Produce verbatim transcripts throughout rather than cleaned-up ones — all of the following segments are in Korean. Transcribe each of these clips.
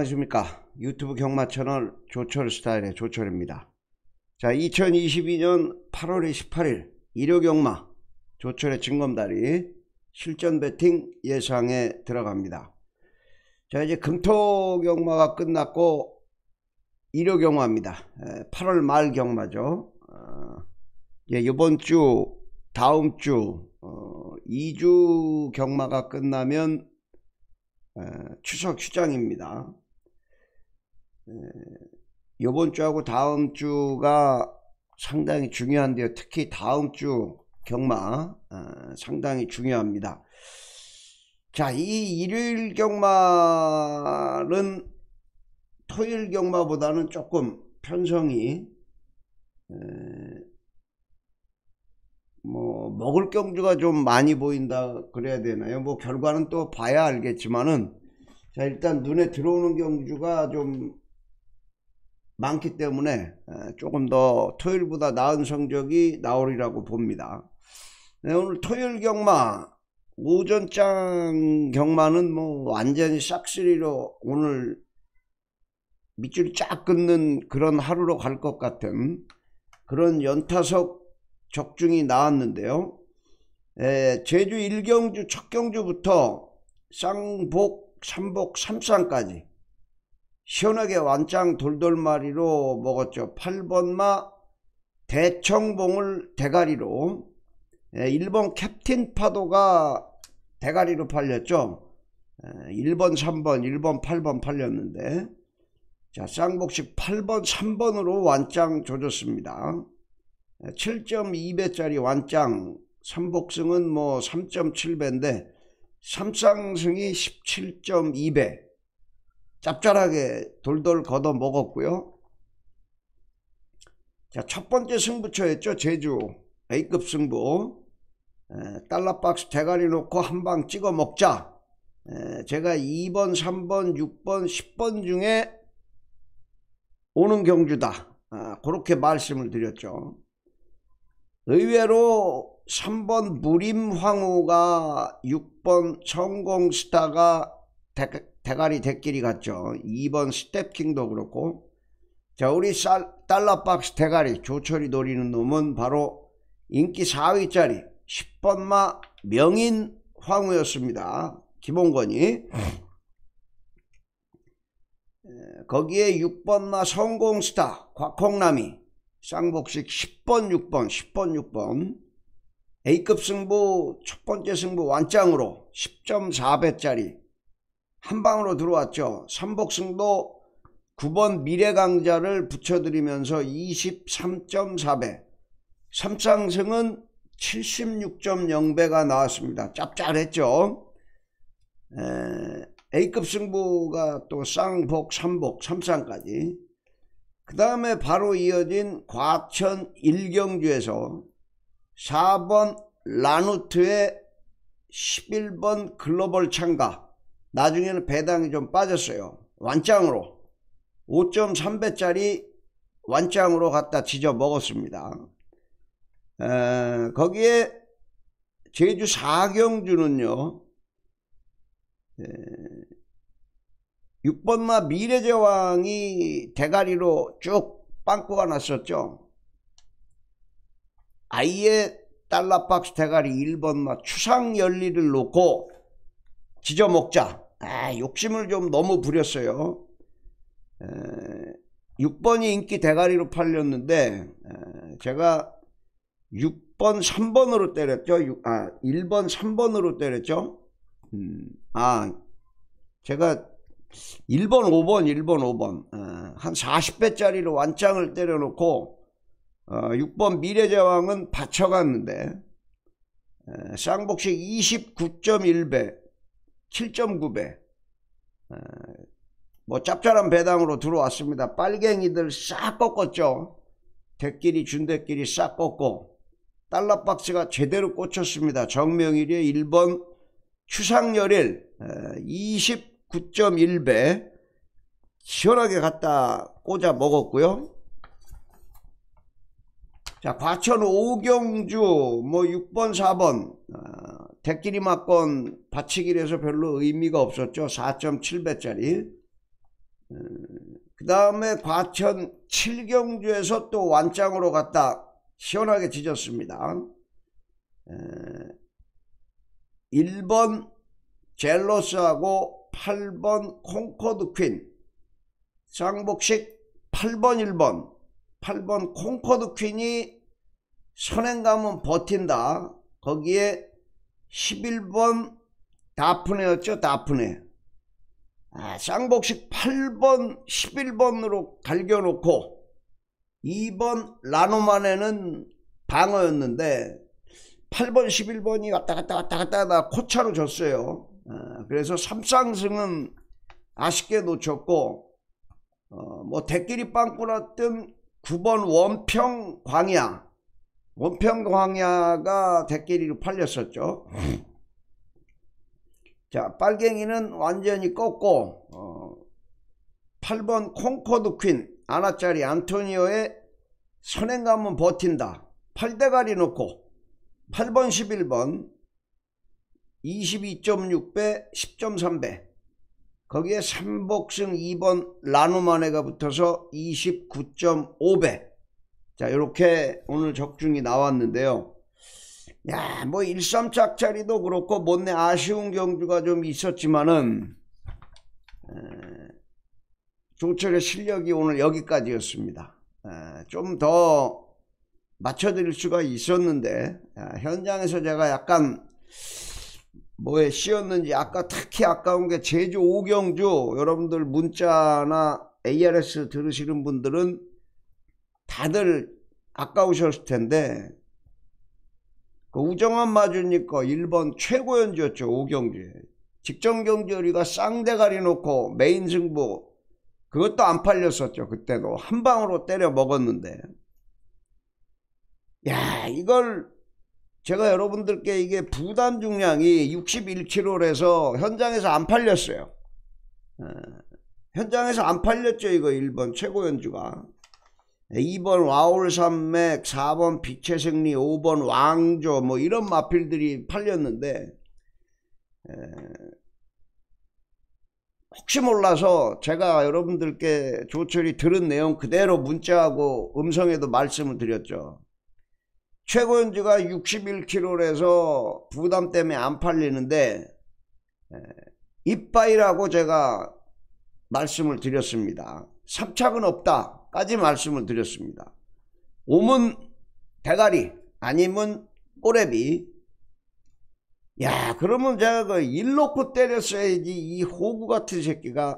안녕하십니까. 유튜브 경마 채널 조철 스타일의 조철입니다. 자, 이천이십이 년 팔월 이십팔일 일요 경마 조철의 징검다리 실전 배팅 예상에 들어갑니다. 자, 이제 금토 경마가 끝났고 일요 경마입니다. 팔월 말 경마죠. 어, 예, 이번 주 다음 주 어, 이 주 경마가 끝나면 에, 추석 휴장입니다. 에, 이번 주하고 다음 주가 상당히 중요한데요. 특히 다음 주 경마 에, 상당히 중요합니다. 자, 이 일요일 경마는 토요일 경마보다는 조금 편성이 에, 뭐 먹을 경주가 좀 많이 보인다 그래야 되나요? 뭐 결과는 또 봐야 알겠지만은, 자, 일단 눈에 들어오는 경주가 좀 많기 때문에 조금 더 토요일보다 나은 성적이 나오리라고 봅니다. 네, 오늘 토요일 경마 오전장 경마는 뭐 완전히 싹쓸이로 오늘 밑줄이 쫙 끊는 그런 하루로 갈 것 같은 그런 연타석 적중이 나왔는데요. 에, 제주 일 경주 첫 경주부터 쌍복, 삼복, 삼쌍까지 시원하게 완짱 돌돌마리로 먹었죠. 팔 번마 대청봉을 대가리로, 에, 일 번 캡틴 파도가 대가리로 팔렸죠. 에, 일 번, 삼 번, 일 번, 팔 번 팔렸는데, 자, 쌍복식 팔 번, 삼 번으로 완짱 조졌습니다. 칠 점 이 배짜리 완짱, 삼복승은 뭐 삼 점 칠 배인데 삼쌍승이 십칠 점 이 배 짭짤하게 돌돌 걷어 먹었고요. 자, 첫 번째 승부처였죠. 제주 A급 승부. 에, 달러박스 대가리 놓고 한방 찍어 먹자. 에, 제가 이 번, 삼 번, 육 번, 십 번 중에 오는 경주다. 아, 그렇게 말씀을 드렸죠. 의외로 삼 번 무림황후가, 육 번 성공스타가 대, 대가리 대끼리 갔죠. 이 번 스텝킹도 그렇고. 자, 우리 쌀, 달러박스 대가리 조철이 노리는 놈은 바로 인기 사 위짜리 십 번마 명인황후였습니다. 김홍건이. 거기에 육 번마 성공스타 곽홍남이 쌍복식 십 번, 육 번, 십 번, 육 번 A급 승부 첫 번째 승부 완짱으로 십 점 사 배짜리 한방으로 들어왔죠. 삼복승도 구 번 미래강자를 붙여드리면서 이십삼 점 사 배, 삼쌍승은 칠십육 점 영 배가 나왔습니다. 짭짤했죠. 에, A급 승부가 또 쌍복, 삼복, 삼쌍까지. 그 다음에 바로 이어진 과천 일 경주에서 사 번 라누트의 십일 번 글로벌 참가, 나중에는 배당이 좀 빠졌어요. 완짱으로 오 점 삼 배짜리 완짱으로 갖다 지져 먹었습니다. 에, 거기에 제주 사 경주는요, 에, 육 번마 미래제왕이 대가리로 쭉 빵꾸가 났었죠. 아예 달러박스 대가리 일 번마 추상열리를 놓고 지져먹자. 아, 욕심을 좀 너무 부렸어요. 에, 육 번이 인기 대가리로 팔렸는데, 에, 제가 육 번, 삼 번으로 때렸죠. 육, 아, 일 번, 삼 번으로 때렸죠. 음, 아, 제가 일 번, 오 번, 일 번, 오 번 어, 한 사십 배짜리로 완짱을 때려놓고 어, 육 번 미래제왕은 받쳐갔는데 에, 쌍복식 이십구 점 일 배, 칠 점 구 배 에, 뭐 짭짤한 배당으로 들어왔습니다. 빨갱이들 싹 꺾었죠. 대끼리 준대끼리 싹 꺾고 달러박스가 제대로 꽂혔습니다. 정명일의 일 번 추상열일 이십구 점 일 배 시원하게 갖다 꽂아 먹었고요. 자, 과천 오 경주 뭐 육 번, 사 번 어, 대끼리 맞건 받치기를 해서 별로 의미가 없었죠. 사 점 칠 배짜리 그 다음에 과천 칠경주에서 또 완짱으로 갔다 시원하게 지졌습니다. 에, 일 번 젤러스하고 팔 번 콩코드 퀸, 쌍복식 팔 번 일 번, 팔 번 콩코드 퀸이 선행감은 버틴다. 거기에 십일 번 다프네였죠. 다프네. 아, 쌍복식 팔 번 십일 번으로 갈겨놓고 이 번 라노만에는 방어였는데 팔 번 십일 번이 왔다 갔다 왔다 갔다 하다 코차로 졌어요. 아, 그래서 삼상승은 아쉽게 놓쳤고, 어, 뭐 대끼리 빵꾸 났던 구 번 원평 광야, 원평 광야가 대끼리로 팔렸었죠. 자, 빨갱이는 완전히 꺾고, 어, 팔 번 콩코드 퀸 아나짜리 안토니오의 선행감은 버틴다. 팔 대가리 놓고 팔 번 십일 번 이십이 점 육 배 십 점 삼 배, 거기에 삼복승 이 번 라노마네가 붙어서 이십구 점 오 배. 자, 이렇게 오늘 적중이 나왔는데요. 야, 뭐 일삼 짝짜리도 그렇고 못내 아쉬운 경주가 좀 있었지만은 에, 조철의 실력이 오늘 여기까지였습니다. 좀 더 맞춰드릴 수가 있었는데, 아, 현장에서 제가 약간 뭐에 씌었는지 아까 특히 아까운 게 제주 오경주, 여러분들 문자나 에이알에스 들으시는 분들은 다들 아까우셨을 텐데, 그 우정한 마주님 거 일 번 최고 연주였죠. 오경주에 직전 경주리가 쌍대가리 놓고 메인 승부, 그것도 안 팔렸었죠. 그때도 한 방으로 때려 먹었는데, 야, 이걸 제가 여러분들께 이게 부담 중량이 육십일 킬로그램에서 현장에서 안 팔렸어요. 에, 현장에서 안 팔렸죠. 이거 일 번 최고 연주가. 이 번 와울산맥, 사 번 빛의 승리, 오 번 왕조, 뭐 이런 마필들이 팔렸는데, 에, 혹시 몰라서 제가 여러분들께 조철이 들은 내용 그대로 문자하고 음성에도 말씀을 드렸죠. 최고 연주가 육십일 킬로그램에서 부담 때문에 안 팔리는데 이빠이라고 제가 말씀을 드렸습니다. 삼착은 없다 까지 말씀을 드렸습니다. 오면 대가리 아니면 꼬레비. 야, 그러면 제가 그 일 놓고 때렸어야지. 이 호구 같은 새끼가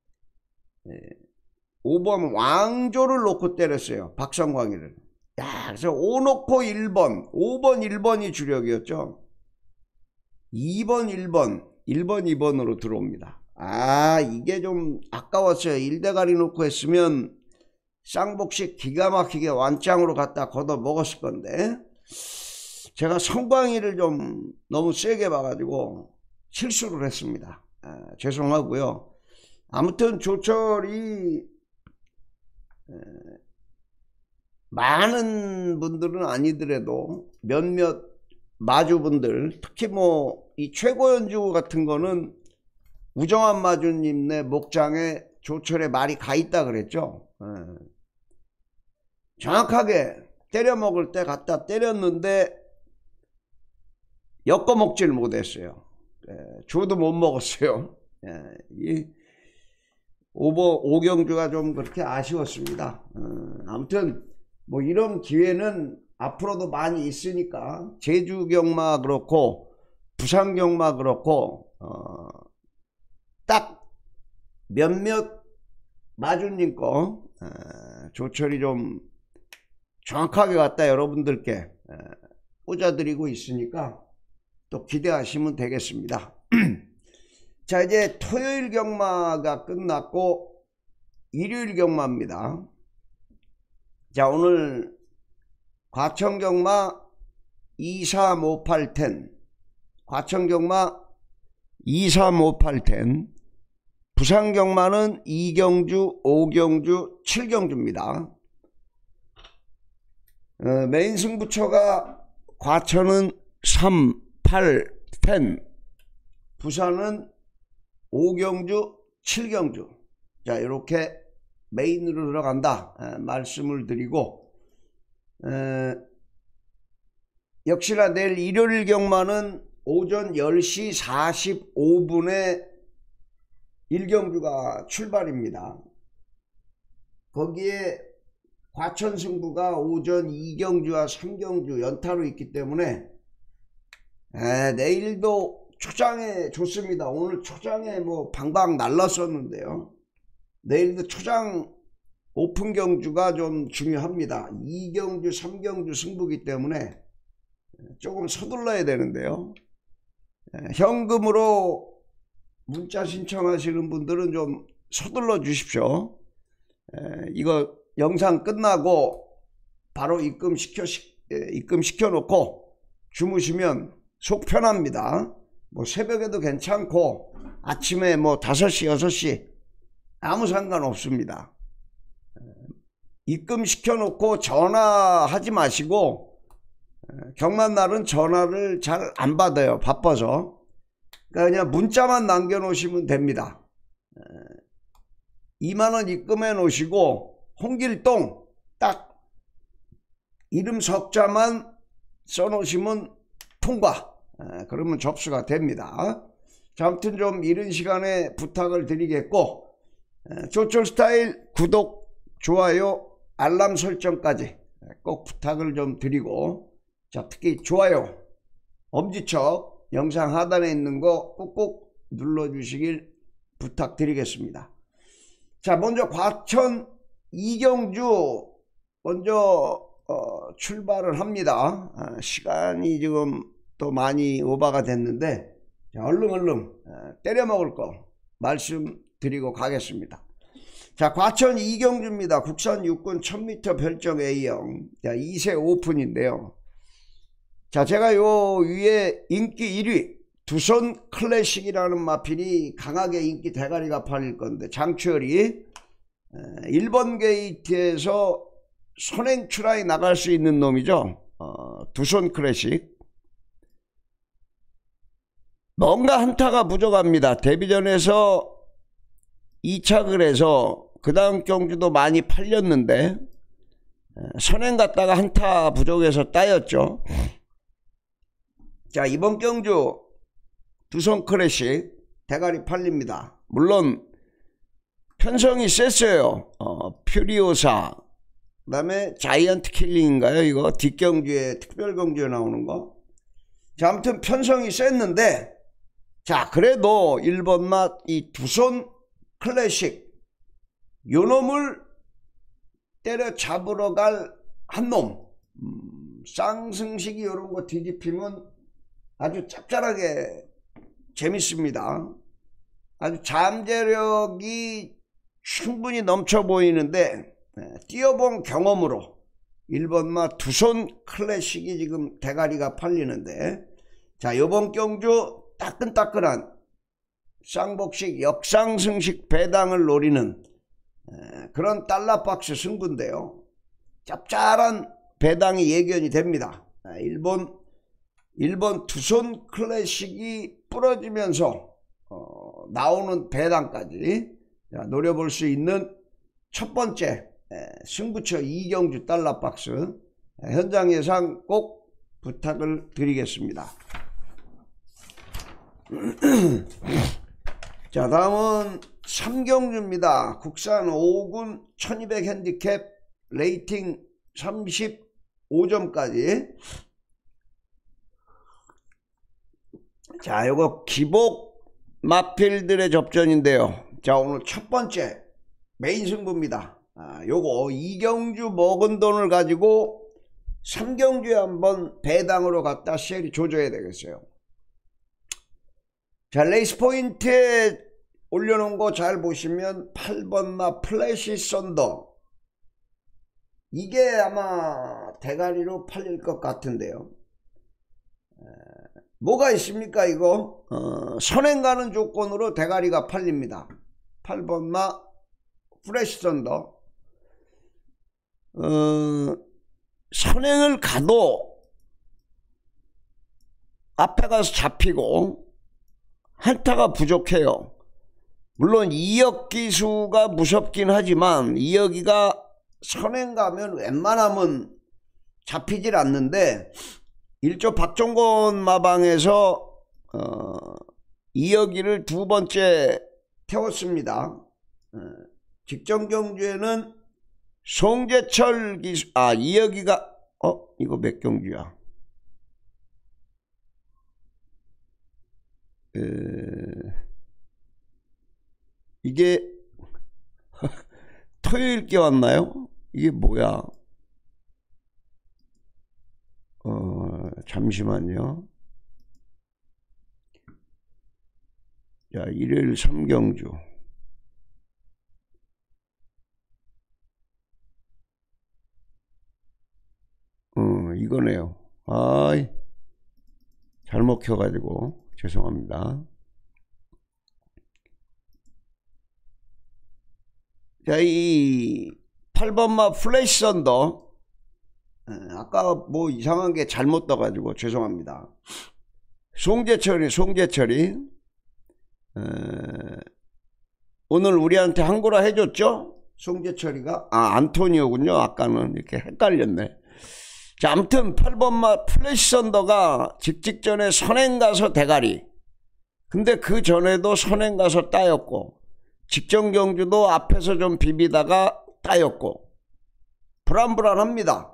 오 번 왕조를 놓고 때렸어요. 박성광이를. 야, 그래서 오 놓고 일 번, 오 번 일 번이 주력이었죠. 이 번 일 번, 일 번 이 번으로 들어옵니다. 아, 이게 좀 아까웠어요. 일 대가리 놓고 했으면 쌍복식 기가 막히게 완짱으로 갖다 걷어 먹었을 건데, 제가 성광이를 좀 너무 세게 봐가지고 실수를 했습니다. 아, 죄송하고요. 아무튼 조철이 에, 많은 분들은 아니더라도 몇몇 마주분들, 특히 뭐 이 최고 연주 같은 거는 우정한 마주님네 목장에 조철의 말이 가 있다 그랬죠. 에. 정확하게 때려 먹을 때 갖다 때렸는데 엮어 먹지를 못했어요. 예, 저도 못 먹었어요. 예, 이 오버 오경주가 좀 그렇게 아쉬웠습니다. 어, 아무튼 뭐 이런 기회는 앞으로도 많이 있으니까 제주 경마 그렇고 부산 경마 그렇고 어, 딱 몇몇 마주님 거 어, 조철이 좀 정확하게 갖다 여러분들께 어, 꽂아드리고 있으니까 또 기대하시면 되겠습니다. 자, 이제 토요일 경마가 끝났고 일요일 경마입니다. 자, 오늘 과천 경마 이삼오팔 텐, 과천 경마 이삼오팔 텐, 부산 경마는 이경주, 오경주, 칠경주입니다. 어, 메인 승부처가 과천은 삼, 팔, 텐, 부산은 오경주, 칠경주. 자, 이렇게 메인으로 들어간다 에, 말씀을 드리고, 에, 역시나 내일 일요일 경마는 오전 열 시 사십오 분에 일 경주가 출발입니다. 거기에 과천 승부가 오전 이 경주와 삼 경주 연타로 있기 때문에 에, 내일도 초장에 좋습니다. 오늘 초장에 뭐 방방 날랐었는데요. 내일도 초장 오픈 경주가 좀 중요합니다. 이 경주 삼 경주 승부기 때문에 조금 서둘러야 되는데요. 현금으로 문자 신청하시는 분들은 좀 서둘러 주십시오. 이거 영상 끝나고 바로 입금시켜, 입금시켜 놓고 주무시면 속 편합니다. 뭐 새벽에도 괜찮고 아침에 뭐 다섯 시 여섯 시 아무 상관없습니다. 입금시켜 놓고 전화하지 마시고, 경마날은 전화를 잘 안 받아요. 바빠서. 그러니까 그냥 문자만 남겨 놓으시면 됩니다. 이만 원 입금해 놓으시고 홍길동 딱 이름 석자만 써 놓으시면 통과. 그러면 접수가 됩니다. 자, 아무튼 좀 이른 시간에 부탁을 드리겠고, 조철스타일 구독, 좋아요, 알람 설정까지 꼭 부탁을 좀 드리고, 자, 특히 좋아요, 엄지척 영상 하단에 있는 거 꼭꼭 눌러주시길 부탁드리겠습니다. 자, 먼저 과천 이경주 먼저 어, 출발을 합니다. 아, 시간이 지금 또 많이 오버가 됐는데, 자, 얼른 얼른 아, 때려 먹을 거 말씀드리고 가겠습니다. 자, 과천 이경주입니다. 국산 육군 천 미터 별정 A형. 자, 이 세 오픈인데요. 자, 제가 요 위에 인기 일 위 두손 클래식이라는 마필이 강하게 인기 대가리가 팔릴 건데, 장추열이 일 번 게이트에서 선행 출하에 나갈 수 있는 놈이죠. 어, 두손 클래식. 뭔가 한타가 부족합니다. 데뷔전에서 이착을 해서 그 다음 경주도 많이 팔렸는데 선행 갔다가 한타 부족해서 따였죠. 자, 이번 경주 두손 클래식 대가리 팔립니다. 물론 편성이 셌어요. 어, 퓨리오사, 그 다음에 자이언트 킬링인가요? 이거 뒷경주에 특별경주에 나오는 거. 자, 아무튼 편성이 셌는데, 자, 그래도 일 번 맛 이 두손 클래식 요 놈을 때려 잡으러 갈 한 놈, 음, 쌍승식이 요런 거 뒤집히면 아주 짭짤하게 재밌습니다. 아주 잠재력이 충분히 넘쳐 보이는데, 네, 뛰어본 경험으로 일 번 맛 두손 클래식이 지금 대가리가 팔리는데, 자, 요번 경주 따끈따끈한 쌍복식 역상승식 배당을 노리는 에, 그런 달러박스 승부인데요. 짭짤한 배당이 예견이 됩니다. 에, 일본 일본 두손 클래식이 부러지면서 어, 나오는 배당까지 자, 노려볼 수 있는 첫 번째 에, 승부처 이경주 달러박스 에, 현장 예상 꼭 부탁을 드리겠습니다. 자, 다음은 삼 경주입니다. 국산 오 군 천이백 핸디캡 레이팅 삼십오 점까지. 자, 요거 기복 마필들의 접전인데요. 자, 오늘 첫 번째 메인 승부입니다. 아, 요거 이 경주 먹은 돈을 가지고 삼 경주에 한번 배당으로 갖다 셀이 조져야 되겠어요. 자, 레이스 포인트에 올려놓은 거 잘 보시면 팔 번 마 플래시 썬더, 이게 아마 대가리로 팔릴 것 같은데요. 에, 뭐가 있습니까 이거? 어, 선행 가는 조건으로 대가리가 팔립니다. 팔 번 마 플래시 썬더. 어, 선행을 가도 앞에 가서 잡히고 한타가 부족해요. 물론 이억 기수가 무섭긴 하지만 이억이가 선행 가면 웬만하면 잡히질 않는데 일조 박종건 마방에서 어, 이억이를 두 번째 태웠습니다. 어, 직전 경주에는 송재철 기수, 아 이억이가 어 이거 몇 경주야? 에... 이게 토요일께 왔나요? 이게 뭐야? 어, 잠시만요. 자, 일요일 삼 경주. 어, 이거네요. 아이, 잘못 켜가지고 죄송합니다. 자, 이 팔 번마 플래시 썬더, 아까 뭐 이상한 게 잘못 떠가지고 죄송합니다. 송재철이 송재철이 에, 오늘 우리한테 한고라 해줬죠? 송재철이가 아 안토니오군요. 아까는 이렇게 헷갈렸네. 자, 아무튼 팔 번마 플래시 썬더가 직직전에 선행 가서 대가리, 근데 그 전에도 선행 가서 따였고 직전 경주도 앞에서 좀 비비다가 따였고 불안불안합니다.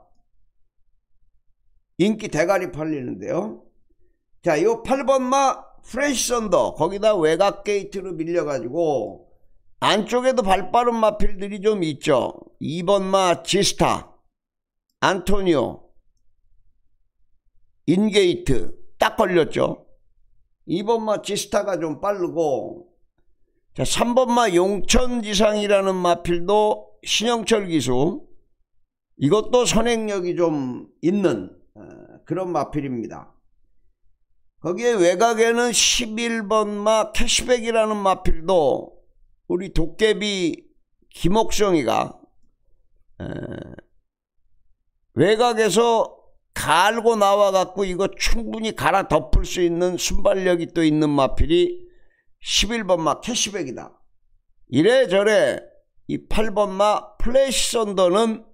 인기 대가리 팔리는데요. 자, 요 팔 번마 프레시 썬더 거기다 외곽 게이트로 밀려가지고 안쪽에도 발빠른 마필들이 좀 있죠. 이 번마 지스타, 안토니오, 인게이트 딱 걸렸죠. 이 번마 지스타가 좀 빠르고, 자, 삼 번마 용천지상이라는 마필도 신영철 기수, 이것도 선행력이 좀 있는 어, 그런 마필입니다. 거기에 외곽에는 십일 번마 캐시백이라는 마필도 우리 도깨비 김옥성이가 에, 외곽에서 갈고 나와갖고 이거 충분히 갈아 덮을 수 있는 순발력이 또 있는 마필이 십일 번마 캐시백이다. 이래저래 이 팔 번마 플래시 썬더는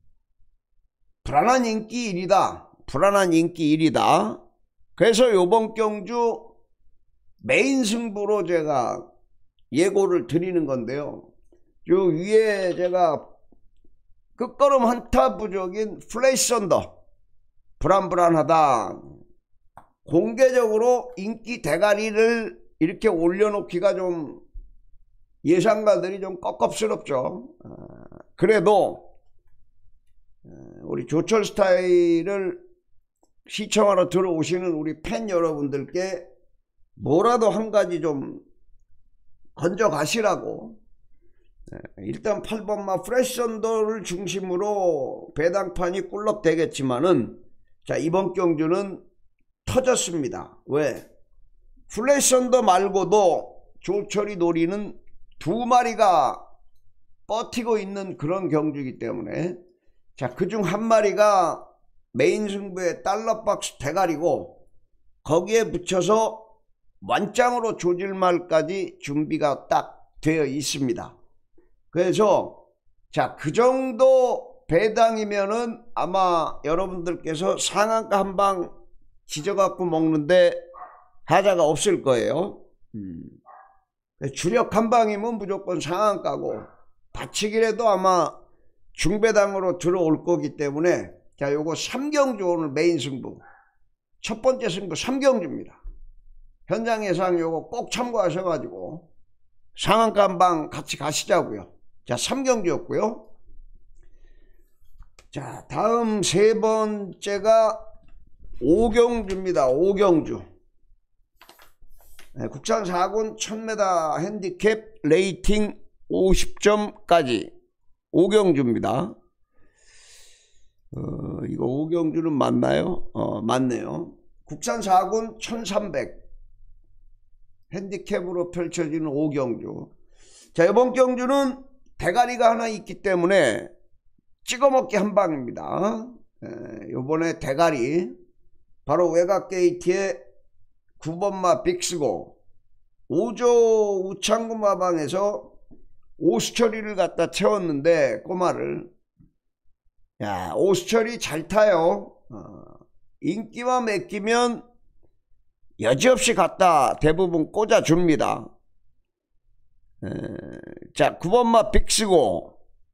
불안한 인기 일이다. 불안한 인기 일이다. 그래서 요번 경주 메인 승부로 제가 예고를 드리는 건데요. 요 위에 제가 끝걸음 한타 부족인 플래시 썬더 불안불안하다. 공개적으로 인기 대가리를 이렇게 올려놓기가 좀 예상가들이 좀 껍껍스럽죠. 그래도 우리 조철 스타일을 시청하러 들어오시는 우리 팬 여러분들께 뭐라도 한 가지 좀 건져가시라고, 일단 팔 번마 프레시 썬더를 중심으로 배당판이 꿀럭 되겠지만은, 자, 이번 경주는 터졌습니다. 왜? 플래시 썬더 말고도 조철이 노리는 두 마리가 버티고 있는 그런 경주이기 때문에, 자, 그중 한 마리가 메인 승부의 달러박스 대가리고 거기에 붙여서 완장으로 조질 말까지 준비가 딱 되어 있습니다. 그래서 자, 그 정도 배당이면은 아마 여러분들께서 상한가 한 방 지져갖고 먹는데 하자가 없을 거예요. 음. 주력 한 방이면 무조건 상한가고 받치기라도 아마 중배당으로 들어올 거기 때문에, 자, 요거 삼 경주 오늘 메인 승부 첫 번째 승부 삼 경주입니다. 현장 예상 요거 꼭 참고하셔가지고 상한가 한 방 같이 가시자고요. 자, 삼 경주였고요. 자, 다음 세 번째가 오 경주입니다. 오 경주. 네, 국산 사 군 천 미터 핸디캡 레이팅 오십 점까지 오 경주입니다. 어, 이거 오 경주는 맞나요? 어, 맞네요. 국산 사 군 천삼백 핸디캡으로 펼쳐지는 오 경주. 자, 이번 경주는 대가리가 하나 있기 때문에 찍어먹기 한 방입니다. 에, 요번에 대가리 바로 외곽 게이트에 구 번마 빅스고 오조 우창구 마방에서 오수철이를 갖다 채웠는데 꼬마를, 야, 오수철이 잘 타요. 어, 인기만 맡기면 여지없이 갖다 대부분 꽂아줍니다. 에, 자, 구 번마 빅스고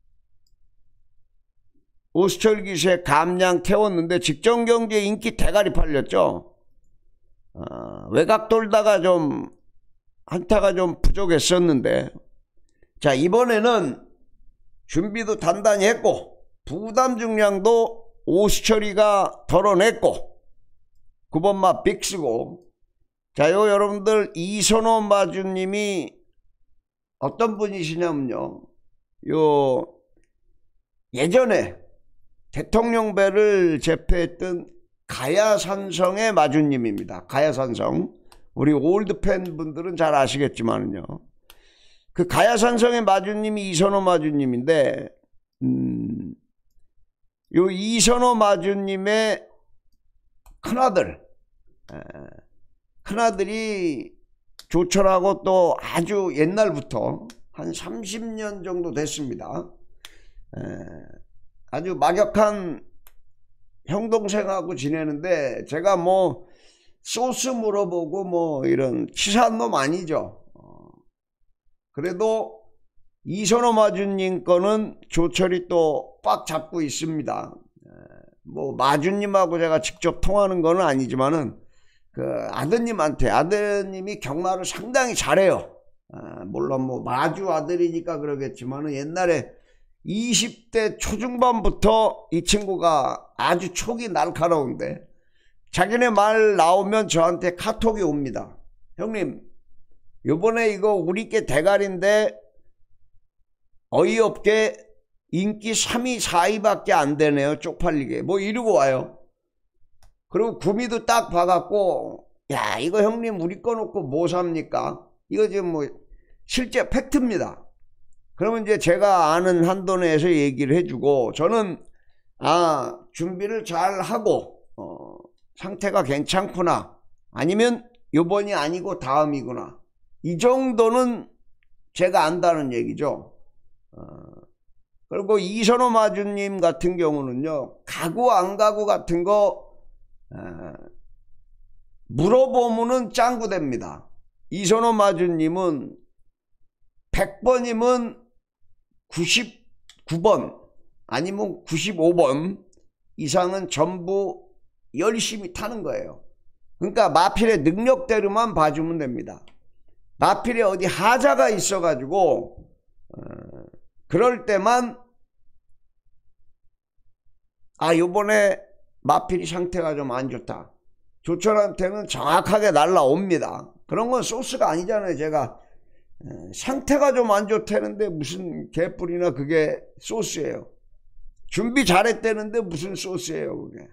오수철 기세 감량 태웠는데 직전경기에 인기 대가리 팔렸죠. 어, 외곽 돌다가 좀 한타가 좀 부족했었는데, 자, 이번에는 준비도 단단히 했고 부담 중량도 오수철이가 덜어냈고 구 번마 빅스고, 자, 요 여러분들 이선호 마주님이 어떤 분이시냐면요, 요 예전에 대통령 배를 제패했던 가야산성의 마주님입니다. 가야산성, 우리 올드 팬분들은 잘 아시겠지만요, 그 가야산성의 마주님이 이선호 마주님인데, 음, 요 이선호 마주님의 큰아들, 에, 큰아들이 조철하고 또 아주 옛날부터 한 삼십 년 정도 됐습니다. 에, 아주 막역한 형동생하고 지내는데, 제가 뭐 소스 물어보고 뭐 이런 치사한 놈 아니죠. 어, 그래도 이선호 마주님 거는 조철이 또 꽉 잡고 있습니다. 에, 뭐 마주님하고 제가 직접 통하는 거는 아니지만은 그 아드님한테, 아드님이 경마를 상당히 잘해요. 아, 물론 뭐 마주 아들이니까 그러겠지만은 옛날에 이십 대 초중반부터 이 친구가 아주 촉이 날카로운데, 자기네 말 나오면 저한테 카톡이 옵니다. 형님, 요번에 이거 우리께 대가리인데 어이없게 인기 삼 위 사 위밖에 안 되네요. 쪽팔리게. 뭐 이러고 와요. 그리고 구미도 딱 봐갖고, 야, 이거 형님 우리 거 놓고 뭐 삽니까? 이거 지금 뭐 실제 팩트입니다. 그러면 이제 제가 아는 한도 내에서 얘기를 해주고, 저는 아, 준비를 잘 하고 어, 상태가 괜찮구나, 아니면 요번이 아니고 다음이구나, 이 정도는 제가 안다는 얘기죠. 어, 그리고 이선호 마주님 같은 경우는요, 가구 안 가구 같은 거 어, 물어보면은 짱구됩니다. 이선호 마주님은 백 번이면 구십구 번 아니면 구십오 번 이상은 전부 열심히 타는 거예요. 그러니까 마필의 능력대로만 봐주면 됩니다. 마필에 어디 하자가 있어 가지고 어, 그럴 때만, 아, 요번에 마필이 상태가 좀 안 좋다, 조철한테는 정확하게 날라옵니다. 그런 건 소스가 아니잖아요. 제가 상태가 좀 안 좋다는데 무슨 개뿔이나 그게 소스예요. 준비 잘했다는데 무슨 소스예요 그게.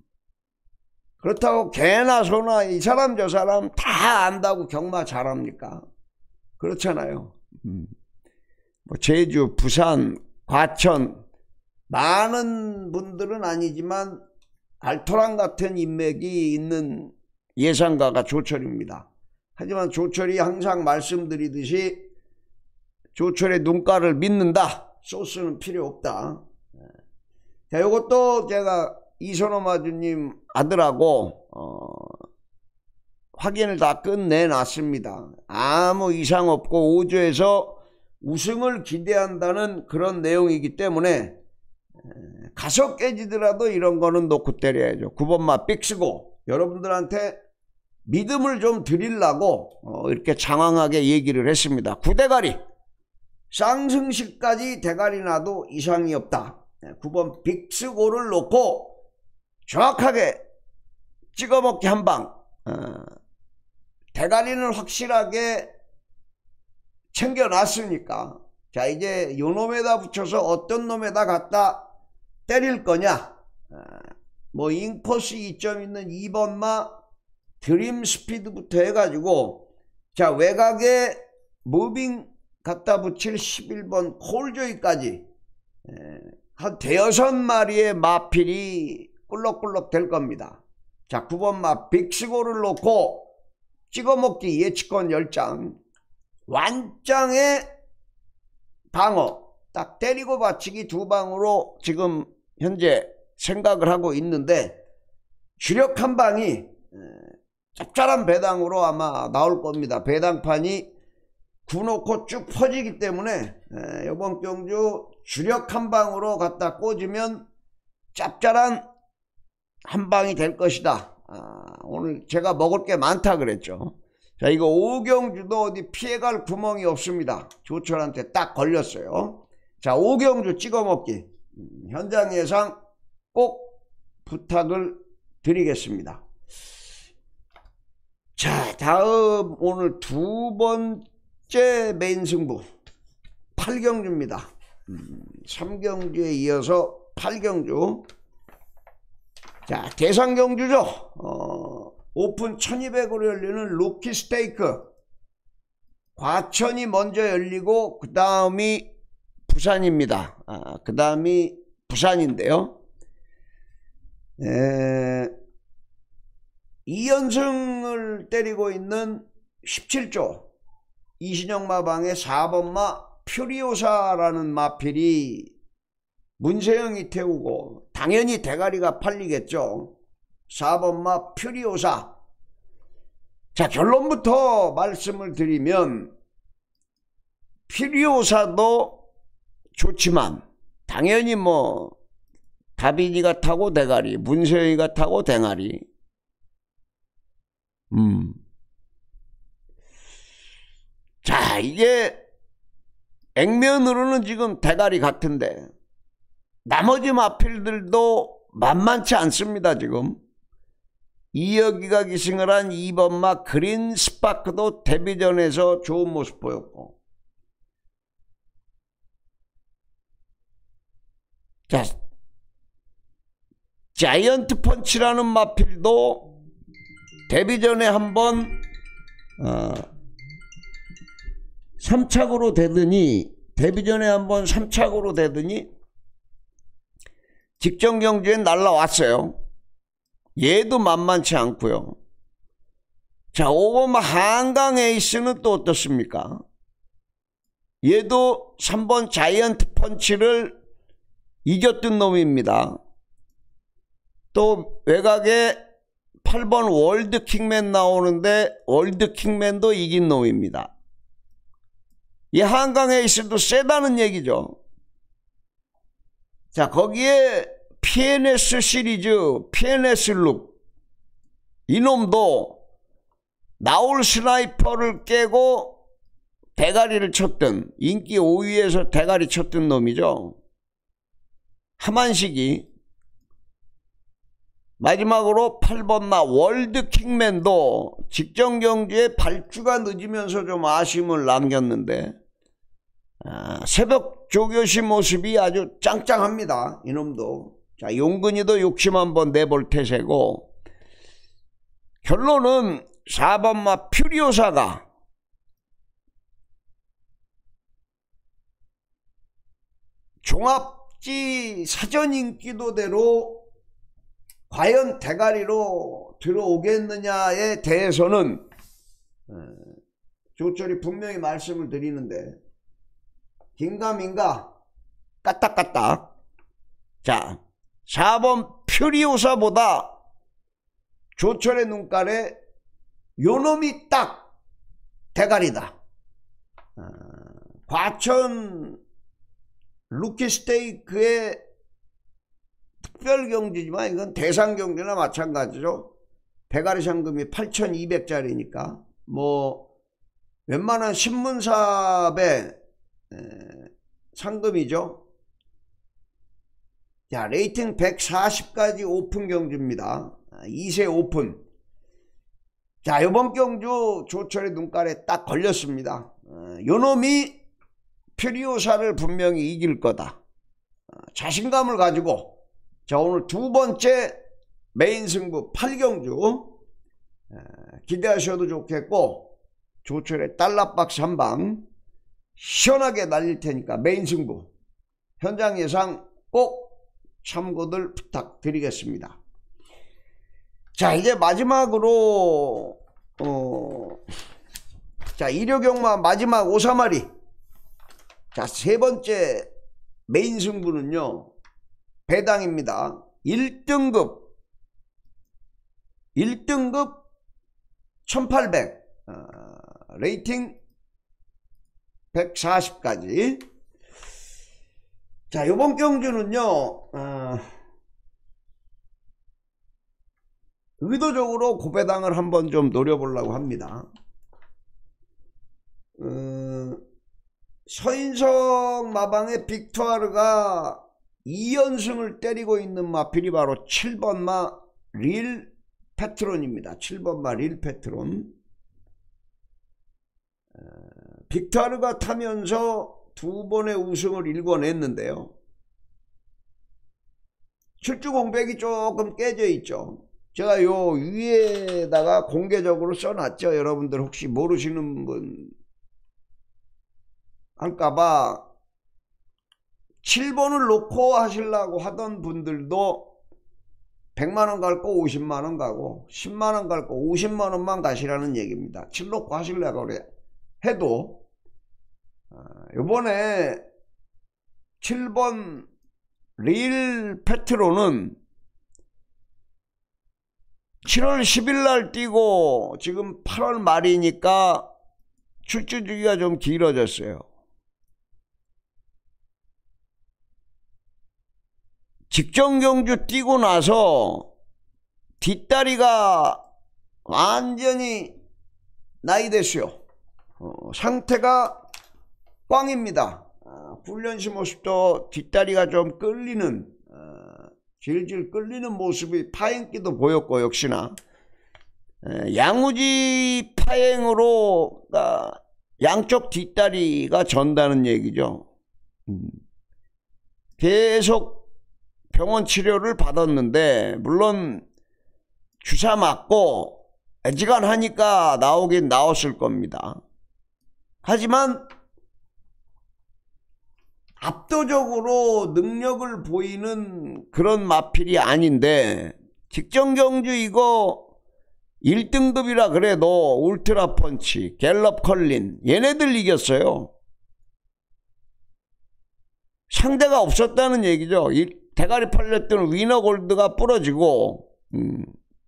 그렇다고 개나 소나 이 사람 저 사람 다 안다고 경마 잘합니까? 그렇잖아요. 음. 뭐 제주, 부산, 과천 많은 분들은 아니지만 알토란 같은 인맥이 있는 예상가가 조철입니다. 하지만 조철이 항상 말씀드리듯이 조철의 눈가를 믿는다, 소스는 필요 없다. 자, 요것도 제가 이선호 마주님 아들하고 어, 확인을 다 끝내놨습니다. 아무 이상 없고 오조에서 우승을 기대한다는 그런 내용이기 때문에 가서 깨지더라도 이런 거는 놓고 때려야죠. 구 번마 빅스고, 여러분들한테 믿음을 좀 드리려고 어, 이렇게 장황하게 얘기를 했습니다. 구대가리 쌍승식까지 대가리 나도 이상이 없다. 구 번 빅스고를 놓고 정확하게 찍어먹기 한방, 어, 대가리는 확실하게 챙겨놨으니까, 자, 이제 요 놈에다 붙여서 어떤 놈에다 갖다 때릴 거냐, 어, 뭐 인코스 이 점 있는 이 번마 드림 스피드부터 해가지고, 자, 외곽에 무빙 갖다 붙일 십일 번 콜조이까지 한 대여섯 마리의 마필이 꿀럭꿀럭 될 겁니다. 자, 구 번마 빅스고를 놓고 찍어먹기 예측권 열 장, 완장의 방어, 딱 때리고 받치기 두 방으로 지금 현재 생각을 하고 있는데, 주력 한 방이 짭짤한 배당으로 아마 나올 겁니다. 배당판이 구놓고 쭉 퍼지기 때문에 이번 경주 주력 한 방으로 갖다 꽂으면 짭짤한 한 방이 될 것이다. 아, 오늘 제가 먹을 게 많다 그랬죠. 자, 이거 오경주도 어디 피해갈 구멍이 없습니다. 조철한테 딱 걸렸어요. 자, 오경주 찍어먹기 음, 현장 예상 꼭 부탁을 드리겠습니다. 자, 다음 오늘 두 번째 메인 승부 팔 경주입니다. 음, 삼 경주에 이어서 팔 경주. 자, 대상 경주죠. 어, 오픈 천이백으로 열리는 루키 스테이크. 과천이 먼저 열리고 그 다음이 부산입니다. 아, 그 다음이 부산인데요. 에, 이 연승을 때리고 있는 십칠 조 이신영 마방의 사 번마 퓨리오사라는 마필이 문세영이 태우고 당연히 대가리가 팔리겠죠. 사 번마 퓨리오사. 자, 결론부터 말씀을 드리면 퓨리오사도 좋지만 당연히 뭐 다빈이가 타고 대가리, 문세영이가 타고 대가리. 음. 자, 이게 액면으로는 지금 대가리 같은데 나머지 마필들도 만만치 않습니다. 지금 이혁이가 기승을 한 이 번마 그린 스파크도 데뷔전에서 좋은 모습 보였고, 자, 자이언트 펀치라는 마필도 데뷔전에 한번 어, 삼 착으로 되더니 데뷔전에 한번 삼 착으로 되더니 직전 경주에 날라왔어요. 얘도 만만치 않고요. 자, 오 번마 한강 에이스는 또 어떻습니까? 얘도 삼 번 자이언트 펀치를 이겼던 놈입니다. 또 외곽에 팔 번 월드 킹맨 나오는데 월드 킹맨도 이긴 놈입니다. 이 한강 에이스도 세다는 얘기죠. 자, 거기에 피엔에스 시리즈, 피엔에스 룩, 이놈도 나올 스나이퍼를 깨고 대가리를 쳤던, 인기 오 위에서 대가리 쳤던 놈이죠. 하만식이. 마지막으로 팔 번마 월드 킹맨도 직전 경주에 발주가 늦으면서 좀 아쉬움을 남겼는데, 아, 새벽 조교시 모습이 아주 짱짱합니다. 이놈도. 자, 용근이도 욕심 한번 내볼 태세고, 결론은 사 번마 퓨리오사가 종합지 사전 인기도대로 과연 대가리로 들어오겠느냐에 대해서는 조철이 분명히 말씀을 드리는데, 긴가민가 까딱까딱. 자, 사 번 퓨리오사보다 조철의 눈깔에 요놈이 딱 대가리다. 아, 과천 루키 스테이크의 특별 경주지만 이건 대상 경주나 마찬가지죠. 대가리 상금이 팔천이백 짜리니까 뭐 웬만한 신문사의 상금이죠. 자, 레이팅 백사십까지 오픈 경주입니다. 이 세 오픈. 자, 이번 경주 조철의 눈깔에 딱 걸렸습니다. 요놈이 퓨리오사를 분명히 이길 거다. 자신감을 가지고, 자, 오늘 두 번째 메인 승부 팔 경주 기대하셔도 좋겠고, 조철의 달러박스 한 방 시원하게 날릴 테니까 메인 승부 현장 예상 꼭 참고들 부탁드리겠습니다. 자, 이제 마지막으로 어, 자, 일요경마 마지막 오사마리. 자, 세 번째 메인 승부는요, 배당입니다. 일 등급, 일 등급 천팔백, 어, 레이팅 백사십까지. 자, 요번 경주는요, 어, 의도적으로 고배당을 한번 좀 노려보려고 합니다. 어, 서인성 마방의 빅투아르가 이 연승을 때리고 있는 마필이 바로 칠 번 마 릴 페트론입니다. 칠 번 마 릴 페트론. 어, 빅투아르가 타면서 두 번의 우승을 일궈냈는데요. 출주 공백이 조금 깨져 있죠. 제가 요 위에다가 공개적으로 써놨죠. 여러분들 혹시 모르시는 분 할까봐. 칠 번을 놓고 하시려고 하던 분들도 백만 원 갈 거 오십만 원 가고 십만 원 갈 거 오십만 원만 가시라는 얘기입니다. 칠 놓고 하시려고 그래 해도 요번에 칠 번 릴 페트로는 칠월 십일 날 뛰고 지금 팔월 말이니까 출주 주기가 좀 길어졌어요. 직전 경주 뛰고 나서 뒷다리가 완전히 나이 됐어요. 어, 상태가 꽝입니다. 어, 훈련시 모습도 뒷다리가 좀 끌리는, 어, 질질 끌리는 모습이 파행기도 보였고, 역시나 에, 양우지 파행으로 어, 양쪽 뒷다리가 전다는 얘기죠. 음. 계속 병원 치료를 받았는데, 물론 주사 맞고 애지간하니까 나오긴 나왔을 겁니다. 하지만 압도적으로 능력을 보이는 그런 마필이 아닌데, 직전 경주 이거 일 등급이라 그래도 울트라 펀치, 갤럽 컬린 얘네들 이겼어요. 상대가 없었다는 얘기죠. 대가리 팔렸던 위너 골드가 부러지고, 음.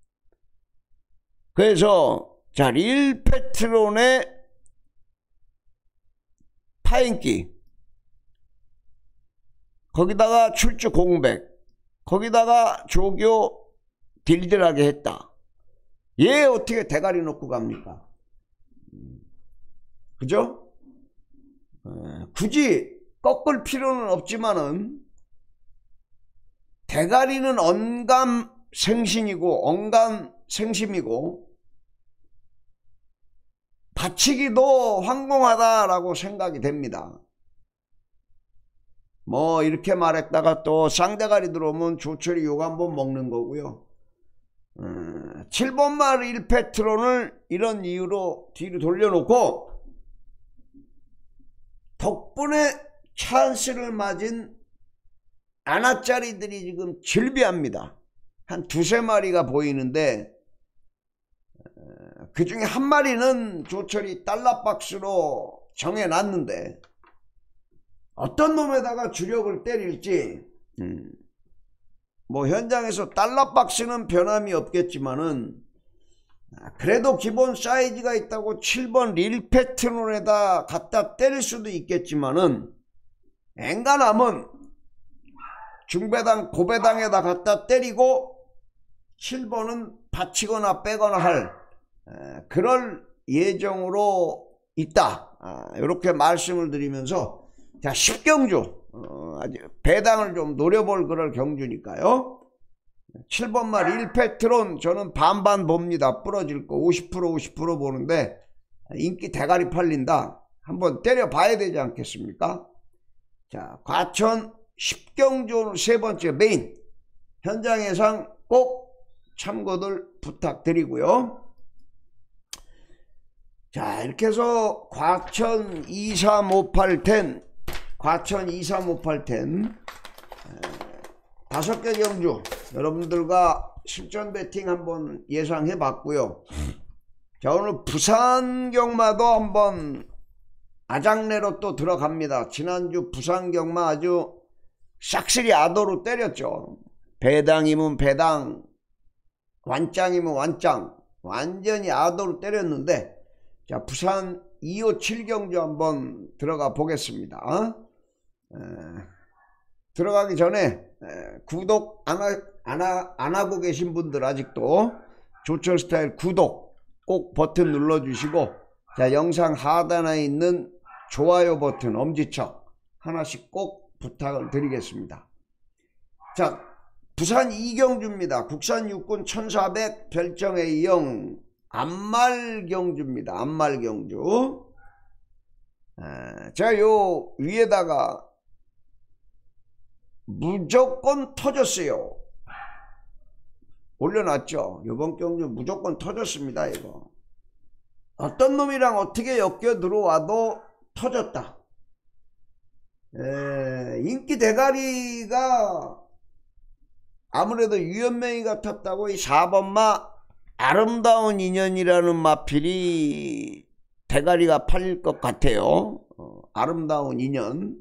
그래서 자, 릴 페트론의 파행기, 거기다가 출주 공백, 거기다가 조교 딜딜하게 했다. 얘 어떻게 대가리 놓고 갑니까? 그죠? 에, 굳이 꺾을 필요는 없지만은 대가리는 언감생신이고 언감생심이고 받치기도 황공하다라고 생각이 됩니다. 뭐 이렇게 말했다가 또 쌍대가리 들어오면 조철이 욕 한번 먹는 거고요. 음, 칠 번 마 릴 페트론을 이런 이유로 뒤로 돌려놓고 덕분에 찬스를 맞은 아나짜리들이 지금 즐비합니다. 한 두세 마리가 보이는데 그 중에 한 마리는 조철이 달러박스로 정해놨는데 어떤 놈에다가 주력을 때릴지, 음, 뭐 현장에서 달러박스는 변함이 없겠지만은 그래도 기본 사이즈가 있다고 칠 번 릴 페트론에다 갖다 때릴 수도 있겠지만은 엔간하면 중배당 고배당에다 갖다 때리고 칠 번은 받치거나 빼거나 할 에, 그럴 예정으로 있다. 아, 이렇게 말씀을 드리면서 자, 십 경주 어, 아주 배당을 좀 노려볼 그럴 경주니까요. 칠 번 마 릴 페트론 저는 반반 봅니다. 부러질 거 오십 퍼센트 오십 퍼센트 보는데 인기 대가리 팔린다. 한번 때려봐야 되지 않겠습니까? 자, 과천 십 경주 세 번째 메인 현장 예상 꼭 참고들 부탁드리고요. 자, 이렇게 해서 과천 이삼오팔 텐, 과천 이삼오팔 텐 다섯 개 경주 여러분들과 실전 배팅 한번 예상해 봤고요. 자, 오늘 부산 경마도 한번 아장내로 또 들어갑니다. 지난주 부산 경마 아주 싹쓸이 아도로 때렸죠. 배당이면 배당, 완짱이면 완짱, 완전히 아도로 때렸는데, 자, 부산 이오칠 경주 한번 들어가 보겠습니다. 에, 들어가기 전에 에, 구독 안, 하, 안, 하, 안 하고 계신 분들 아직도 조철스타일 구독 꼭 버튼 눌러주시고, 자, 영상 하단에 있는 좋아요 버튼 엄지척 하나씩 꼭 부탁을 드리겠습니다. 자, 부산 이경주입니다. 국산 육군 천사백 별정 A형 암말경주입니다. 암말경주. 아, 제가 요 위에다가 무조건 터졌어요. 올려놨죠. 요번 경주 무조건 터졌습니다. 이거 어떤 놈이랑 어떻게 엮여 들어와도 터졌다. 에, 인기 대가리가 아무래도 유연명이가 탔다고 이 사 번마 아름다운 인연이라는 마필이 대가리가 팔릴 것 같아요. 어, 아름다운 인연.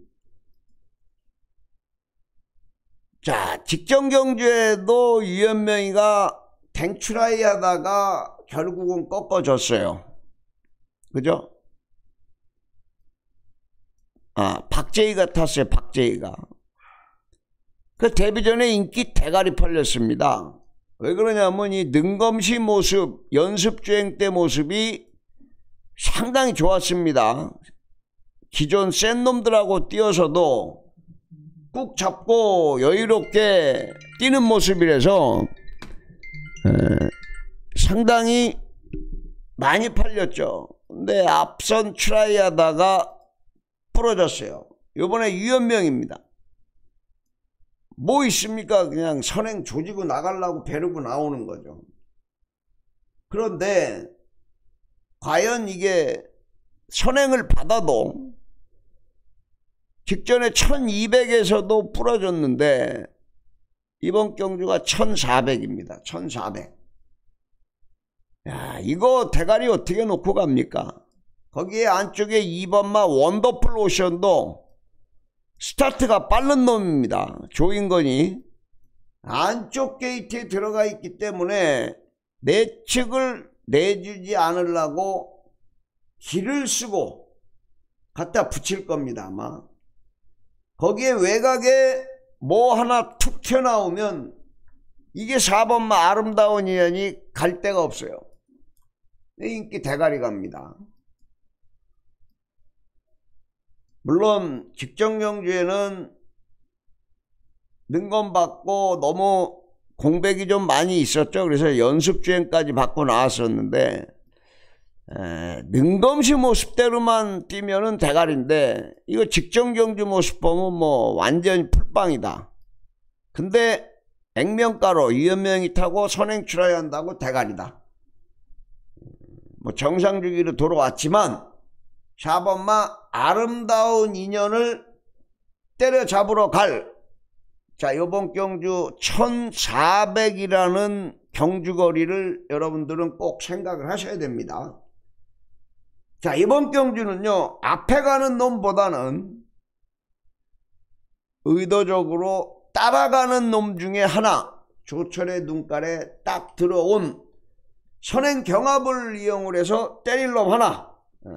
자, 직전 경주에도 유연명이가 댕추라이 하다가 결국은 꺾어졌어요. 그죠? 아, 박재희가 탔어요. 박재희가. 그 데뷔전에 인기 대가리 팔렸습니다. 왜 그러냐면 이 능검시 모습, 연습주행 때 모습이 상당히 좋았습니다. 기존 센 놈들하고 뛰어서도 꾹 잡고 여유롭게 뛰는 모습이라서 에, 상당히 많이 팔렸죠. 근데 앞선 트라이 하다가 부러졌어요. 요번에 유연명입니다. 뭐 있습니까? 그냥 선행 조지고 나가려고 배르고 나오는 거죠. 그런데 과연 이게 선행을 받아도 직전에 천이백에서도 부러졌는데 이번 경주가 천사백입니다. 천사백. 야, 이거 대가리 어떻게 놓고 갑니까? 거기에 안쪽에 이 번마 원더풀 오션도 스타트가 빠른 놈입니다. 조인건이 안쪽 게이트에 들어가 있기 때문에 내측을 내주지 않으려고 길을 쓰고 갖다 붙일 겁니다. 아마 거기에 외곽에 뭐 하나 툭 튀어나오면 이게 사 번마 아름다운 인연이 갈 데가 없어요. 인기 대가리 갑니다. 물론 직전 경주에는 능검 받고 너무 공백이 좀 많이 있었죠. 그래서 연습주행까지 받고 나왔었는데 에, 능검시 모습대로만 뛰면은 대가리인데 이거 직전 경주 모습 보면 뭐 완전히 풀빵이다. 근데 액면가로 유연명이 타고 선행 출하야 한다고 대가리다. 뭐 정상 주기로 돌아왔지만 사 번마 아름다운 인연을 때려잡으러 갈, 자, 요번 경주 천사백이라는 경주거리를 여러분들은 꼭 생각을 하셔야 됩니다. 자, 이번 경주는요, 앞에 가는 놈보다는 의도적으로 따라가는 놈 중에 하나, 조철의 눈깔에 딱 들어온 선행 경합을 이용을 해서 때릴 놈 하나, 어.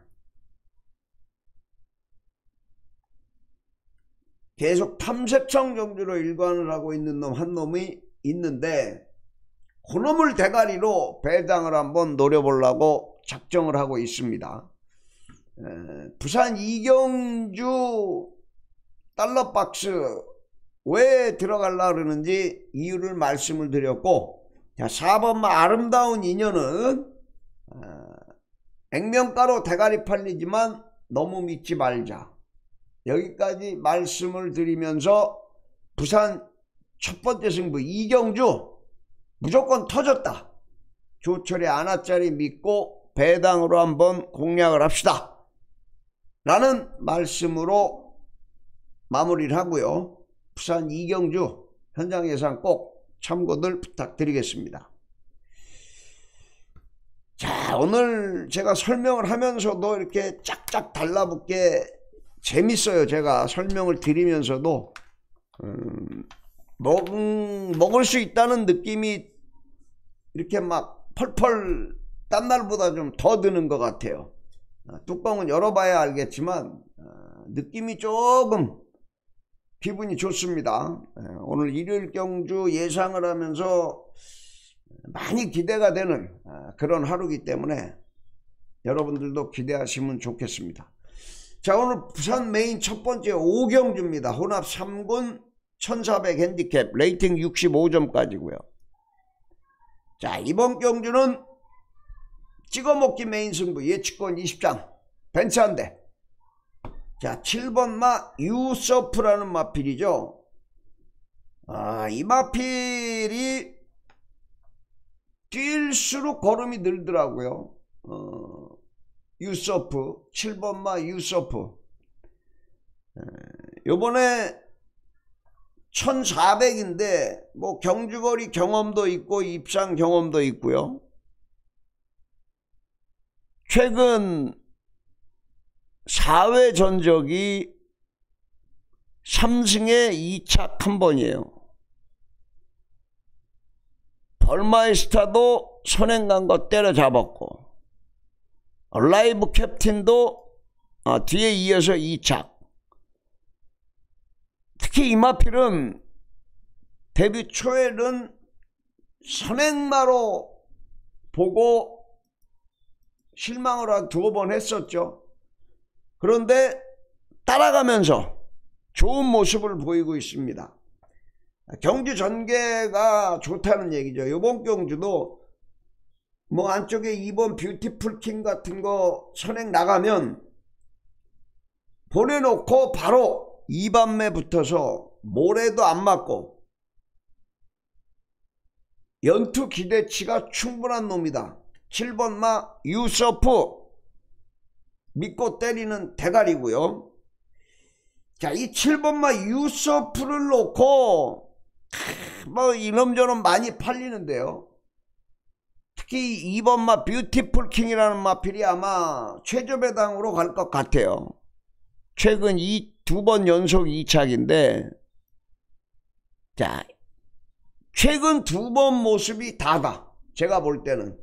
계속 탐색성 경주로 일관을 하고 있는 놈 한 놈이 있는데 그 놈을 대가리로 배당을 한번 노려보려고 작정을 하고 있습니다. 에, 부산 이경주 달러박스 왜 들어가려고 그러는지 이유를 말씀을 드렸고, 자, 사 번마 아름다운 인연은 어, 액면가로 대가리 팔리지만 너무 믿지 말자. 여기까지 말씀을 드리면서 부산 첫 번째 승부 이경주 무조건 터졌다. 조철의 하나짜리 믿고 배당으로 한번 공략을 합시다. 라는 말씀으로 마무리를 하고요. 부산 이경주 현장 예상 꼭 참고들 부탁드리겠습니다. 자, 오늘 제가 설명을 하면서도 이렇게 짝짝 달라붙게 재밌어요. 제가 설명을 드리면서도 음, 먹, 먹을 수 있다는 느낌이 이렇게 막 펄펄 딴 날보다 좀 더 드는 것 같아요. 뚜껑은 열어봐야 알겠지만 느낌이 조금 기분이 좋습니다. 오늘 일요일 경주 예상을 하면서 많이 기대가 되는 그런 하루이기 때문에 여러분들도 기대하시면 좋겠습니다. 자, 오늘 부산 메인 첫 번째 오 경주입니다. 혼합 삼 군 천사백 핸디캡 레이팅 육십오 점까지고요. 자, 이번 경주는 찍어먹기 메인 승부 예측권 이십 장 벤츠 한 대. 자, 칠 번 마 유서프라는 마필이죠. 아, 이 마필이 뛸수록 걸음이 늘더라고요. 어, 유서프 칠 번 마 유서프 요번에 천사백인데 뭐 경주거리 경험도 있고 입상 경험도 있고요. 최근 사 회 전적이 삼 승에 이 착 한 번이에요. 벌마이스타도 선행간 거 때려잡았고 라이브 캡틴도 어, 뒤에 이어서 이 착. 특히 이 마필은 데뷔 초에는 선행마로 보고 실망을 한 두어 번 했었죠. 그런데 따라가면서 좋은 모습을 보이고 있습니다. 경주 전개가 좋다는 얘기죠. 이번 경주도 뭐 안쪽에 이 번 뷰티풀 킹 같은 거 선행 나가면 보내놓고 바로 이 반매 붙어서 모래도 안 맞고 연투 기대치가 충분한 놈이다. 칠 번 마 유서프 믿고 때리는 대가리고요. 자, 이 칠 번 마 유서프를 놓고 뭐 이놈저놈 많이 팔리는데요. 특히 이 번 마 뷰티풀 킹이라는 마필이 아마 최저 배당으로 갈 것 같아요. 최근 이 두 번 연속 이 착인데, 자, 최근 두 번 모습이 다다. 제가 볼 때는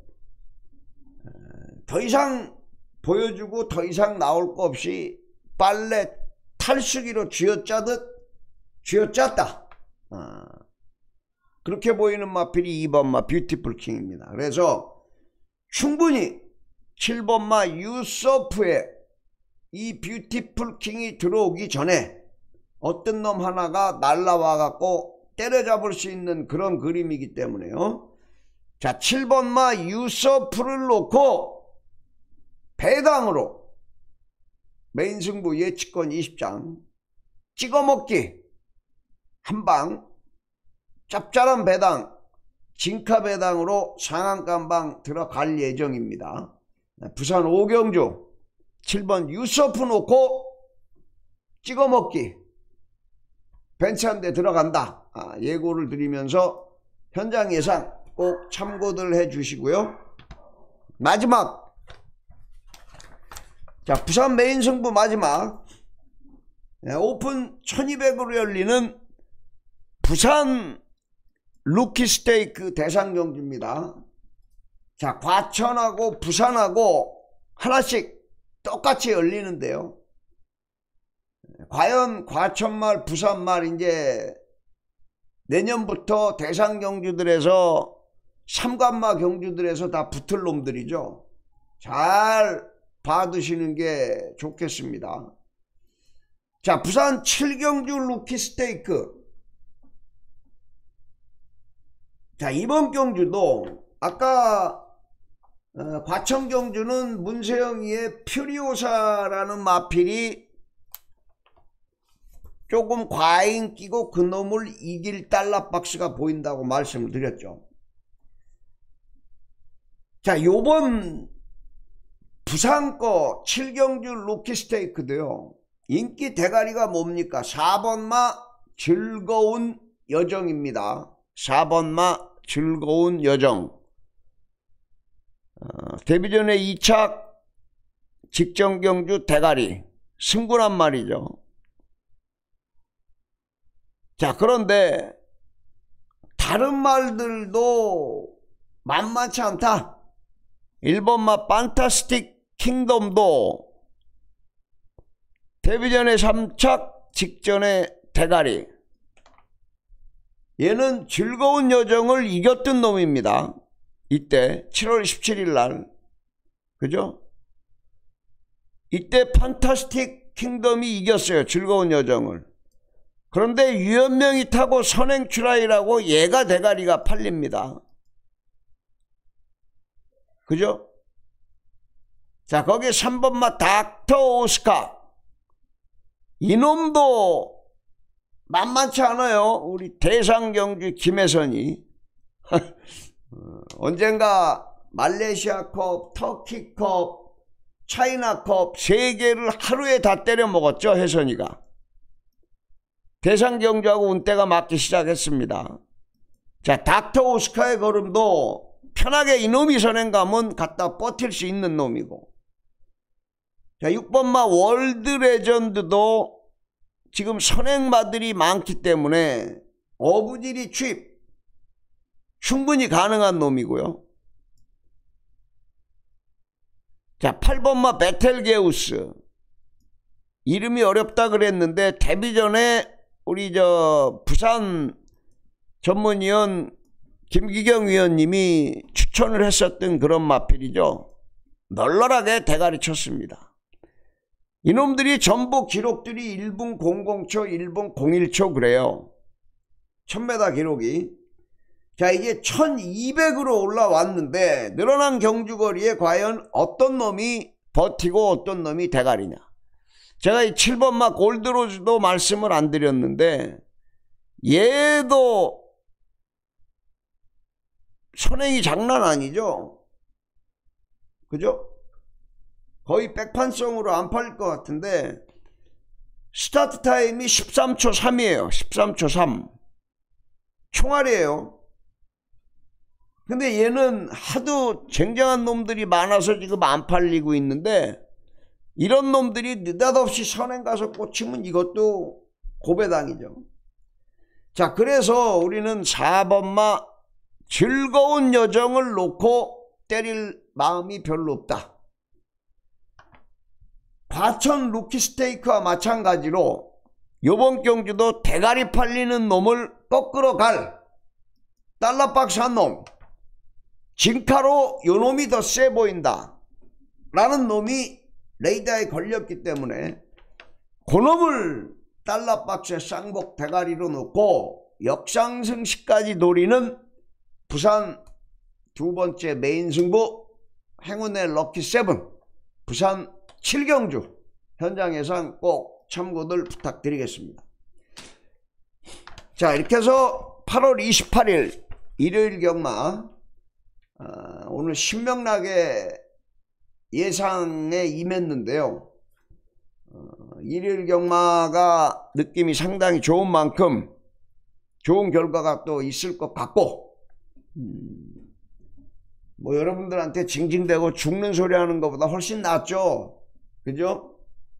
더 이상 보여주고 더 이상 나올 거 없이 빨래 탈수기로 쥐어짜듯 쥐어짰다. 아, 그렇게 보이는 마필이 이 번 마 뷰티풀 킹입니다. 그래서 충분히 칠 번 마 유서프에 이 뷰티풀 킹이 들어오기 전에 어떤 놈 하나가 날라와 갖고 때려잡을 수 있는 그런 그림이기 때문에요. 자, 칠 번 마 유서프를 놓고 배당으로 메인 승부 예측권 이십 장 찍어먹기 한방 짭짤한 배당 진카 배당으로 상한가방 들어갈 예정입니다. 부산 오 경주 칠 번 유서프 놓고 찍어먹기 벤츠 한 대 들어간다. 아, 예고를 드리면서 현장 예상 꼭 참고들 해 주시고요. 마지막, 자, 부산 메인 승부 마지막, 네, 오픈 천이백으로 열리는 부산 루키 스테이크 대상 경주입니다. 자, 과천하고 부산하고 하나씩 똑같이 열리는데요. 과연 과천말 부산말 이제 내년부터 대상 경주들에서 삼관마 경주들에서 다 붙을 놈들이죠. 잘 봐두시는 게 좋겠습니다. 자, 부산 칠 경주 루키 스테이크. 자, 이번 경주도 아까 어, 과천 경주는 문세영이의 퓨리오사라는 마필이 조금 과잉 끼고 그놈을 이길 달러박스가 보인다고 말씀을 드렸죠. 자, 요번 부산 거 칠 경주 루키 스테이크도요, 인기 대가리가 뭡니까? 사 번 마 즐거운 여정입니다. 사 번 마 즐거운 여정. 어, 데뷔전의 이 착 직전 경주 대가리 승부란 말이죠. 자, 그런데 다른 말들도 만만치 않다. 일 번마 판타스틱 킹덤도 데뷔전의 삼 착 직전의 대가리, 얘는 즐거운 여정을 이겼던 놈입니다. 이때 칠월 십칠일 날, 그죠? 이때 판타스틱 킹덤이 이겼어요, 즐거운 여정을. 그런데 유현명이 타고 선행출하이라고 얘가 대가리가 팔립니다. 그죠? 자, 거기 삼 번마 닥터 오스카, 이놈도 만만치 않아요. 우리 대상경주 김혜선이 언젠가 말레이시아컵, 터키컵, 차이나컵 세 개를 하루에 다 때려 먹었죠, 혜선이가. 대상경주하고 운때가 맞기 시작했습니다. 자, 닥터 오스카의 걸음도 편하게 이놈이 선행 가면 갖다 버틸 수 있는 놈이고, 자, 육 번마 월드 레전드도 지금 선행마들이 많기 때문에 어부지리 취입 충분히 가능한 놈이고요. 자, 팔 번마 베텔게우스, 이름이 어렵다 그랬는데 데뷔전에 우리 저 부산 전문위원 김기경 위원님이 추천을 했었던 그런 마필이죠. 널널하게 대가리 쳤습니다. 이놈들이 전부 기록들이 일 분 공공 초, 일 분 공일 초 그래요. 천 미터 기록이. 자, 이게 천이백으로 올라왔는데 늘어난 경주거리에 과연 어떤 놈이 버티고 어떤 놈이 대가리냐. 제가 이 칠 번마 골드로즈도 말씀을 안 드렸는데 얘도 선행이 장난 아니죠. 그죠? 거의 백판성으로 안 팔릴 것 같은데 스타트 타임이 십삼 초 삼이에요. 십삼 초 삼. 총알이에요. 근데 얘는 하도 쟁쟁한 놈들이 많아서 지금 안 팔리고 있는데, 이런 놈들이 느닷없이 선행 가서 꽂히면 이것도 고배당이죠. 자, 그래서 우리는 사 번마 즐거운 여정을 놓고 때릴 마음이 별로 없다. 과천 루키스테이크와 마찬가지로 요번 경주도 대가리 팔리는 놈을 꺾으러 갈 달러박스 한 놈, 진카로 요 놈이 더 세 보인다 라는 놈이 레이더에 걸렸기 때문에 그 놈을 달러박스에 쌍복 대가리로 놓고 역상승시까지 노리는 부산 두 번째 메인 승부 행운의 럭키 세븐 부산 칠 경주 현장 예상 꼭 참고들 부탁드리겠습니다. 자, 이렇게 해서 팔월 이십팔일 일요일 경마, 어, 오늘 신명나게 예상에 임했는데요. 어, 일요일 경마가 느낌이 상당히 좋은 만큼 좋은 결과가 또 있을 것 같고, 음, 뭐 여러분들한테 징징대고 죽는 소리 하는 것보다 훨씬 낫죠. 그죠?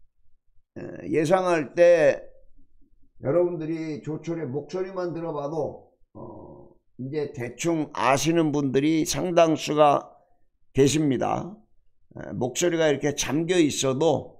예상할 때 여러분들이 조철의 목소리만 들어봐도 어, 이제 대충 아시는 분들이 상당수가 계십니다. 목소리가 이렇게 잠겨 있어도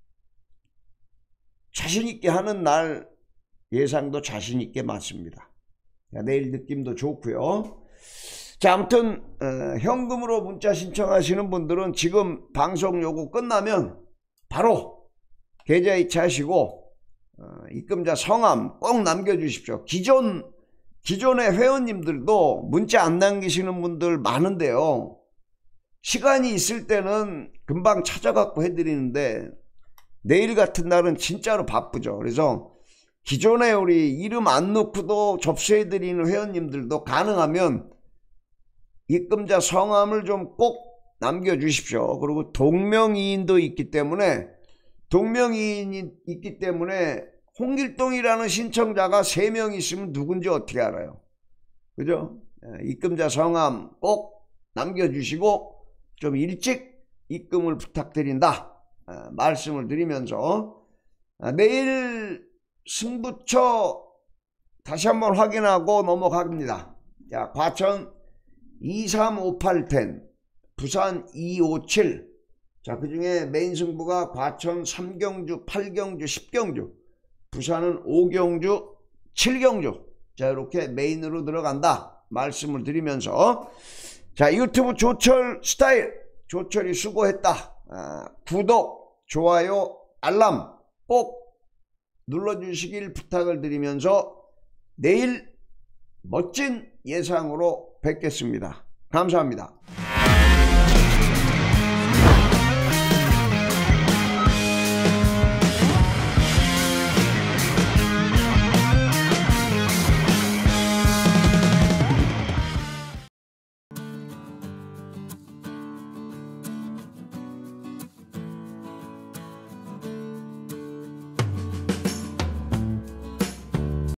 자신있게 하는 날 예상도 자신있게 맞습니다. 내일 느낌도 좋고요. 자, 아무튼 어, 현금으로 문자 신청하시는 분들은 지금 방송 요거 끝나면 바로 계좌 이체하시고 어, 입금자 성함 꼭 남겨주십시오. 기존 기존의 회원님들도 문자 안 남기시는 분들 많은데요. 시간이 있을 때는 금방 찾아갖고 해드리는데 내일 같은 날은 진짜로 바쁘죠. 그래서 기존에 우리 이름 안 넣고도 접수해드리는 회원님들도 가능하면 입금자 성함을 좀 꼭 남겨주십시오. 그리고 동명이인도 있기 때문에 동명이인이 있기 때문에 홍길동이라는 신청자가 세 명 있으면 누군지 어떻게 알아요? 그죠? 입금자 성함 꼭 남겨주시고 좀 일찍 입금을 부탁드린다 아, 말씀을 드리면서 아, 내일 승부처 다시 한번 확인하고 넘어갑니다. 자, 과천 이삼오팔 텐, 부산 이오칠. 자, 그 중에 메인 승부가 과천 삼 경주, 팔 경주, 십 경주, 부산은 오 경주, 칠 경주. 자, 이렇게 메인으로 들어간다 말씀을 드리면서 자, 유튜브 조철 스타일, 조철이 수고했다. 아, 구독, 좋아요, 알람 꼭 눌러주시길 부탁을 드리면서 내일 멋진 예상으로 뵙겠습니다. 감사합니다.